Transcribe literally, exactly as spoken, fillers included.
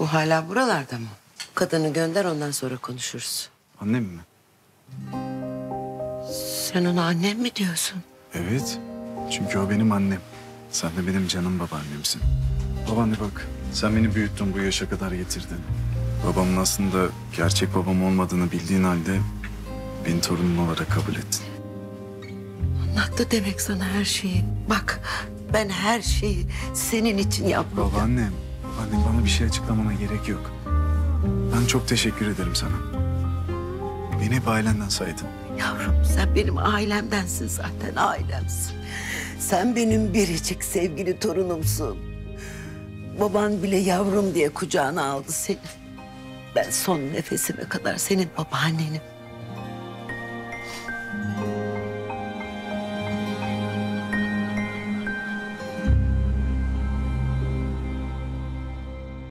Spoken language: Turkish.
Bu hala buralarda mı? Kadını gönder, ondan sonra konuşuruz. Annem mi? Sen ona annem mi diyorsun? Evet. Çünkü o benim annem. Sen de benim canım babaannemsin. Babaanne bak, sen beni büyüttün, bu yaşa kadar getirdin. Babamın aslında gerçek babam olmadığını bildiğin halde beni torunun olarak kabul ettin. Anlattı demek sana her şeyi. Bak, ben her şeyi senin için yaptım. Babaannem, babaannem bana bir şey açıklamana gerek yok. Ben çok teşekkür ederim sana. Beni hep ailenden saydın. Yavrum, sen benim ailemdensin zaten, ailemsin. Sen benim biricik sevgili torunumsun. Baban bile yavrum diye kucağına aldı seni. Ben son nefesime kadar senin babaannenim.